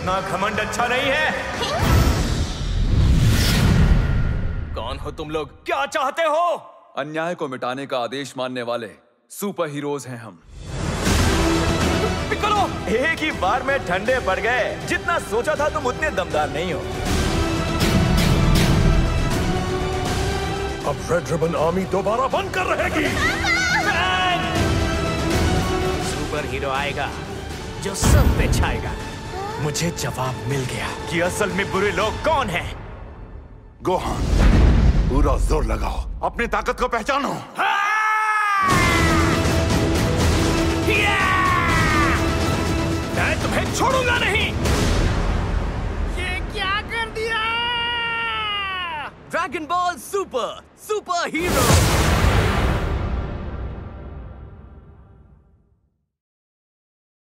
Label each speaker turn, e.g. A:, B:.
A: इतना घमंड अच्छा नहीं है। कौन हो तुम लोग? क्या चाहते हो?
B: अन्याय को मिटाने का आदेश मानने वाले सुपर हीरोज हैं हम।
A: पिccolo! एक ही बार में ठंडे पड़ गए। जितना सोचा था तुम उतने दमदार नहीं हो।
C: अब रेड रिबन आर्मी दोबारा बनकर रहेगी।
A: सुपर हीरो आएगा जो सब पे छाएगा। मुझे जवाब मिल गया कि असल में बुरे लोग कौन हैं।
C: गोहान, पूरा जोर लगाओ, अपनी ताकत को पहचानो।
A: मैं तुम्हें छोड़ूंगा नहीं।
D: ये क्या कर दिया?
A: Dragon Ball Super hero.